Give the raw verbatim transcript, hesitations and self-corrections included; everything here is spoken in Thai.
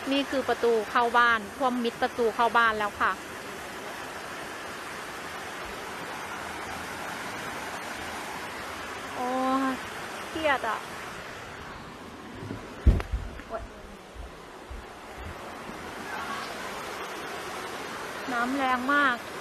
นี่คือประตูเข้าบ้านท่วมมิดประตูเข้าบ้านแล้วค่ะโอ้เครียดอ่ะน้ำแรงมาก